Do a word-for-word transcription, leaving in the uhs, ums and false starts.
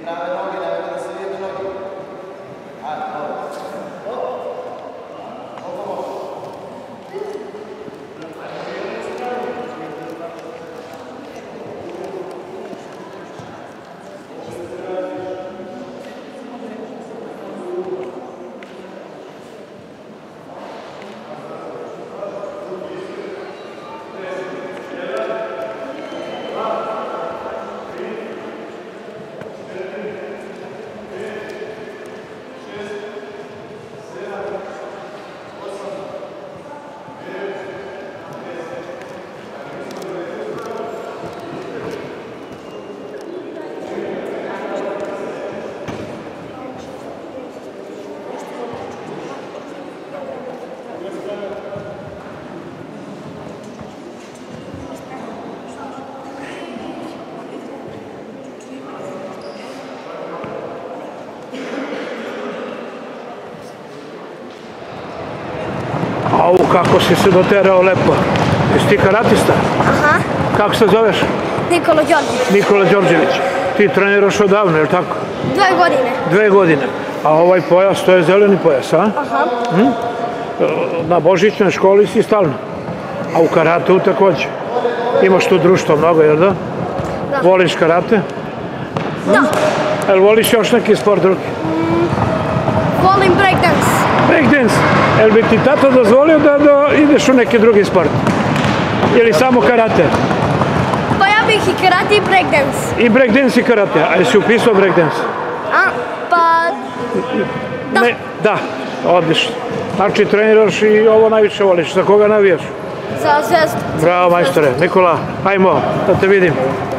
Au, kako si se doterao lepo. Jesi ti karatista? Aha. Kako se zoveš? Nikola Đorđević. Nikola Đorđević. Ti treniraš odavno, je li tako? Dve godine. Dve godine. A ovaj pojas, to je zeleni pojas, a? Aha. Hm? Na božićnoj školi si stalno. A u karateu takođe. Imaš tu društvo mnogo, jel da? Da. Voliš karate? Da. Jel voliš još neki sport drugi? Volim breakdance. Breakdance. Jel bi ti tata dozvolio da ideš u neki drugi sport? Ili samo karate? Pa ja bih i karate i breakdance. I breakdance i karate. A jesi upisao breakdance? A, pa... Da. Ne, da, odlično. Znači treniraš i ovo najviše voliš. Za koga navijaš? Za Zvezdu. Bravo majstore. Nikola, hajmo da te vidim.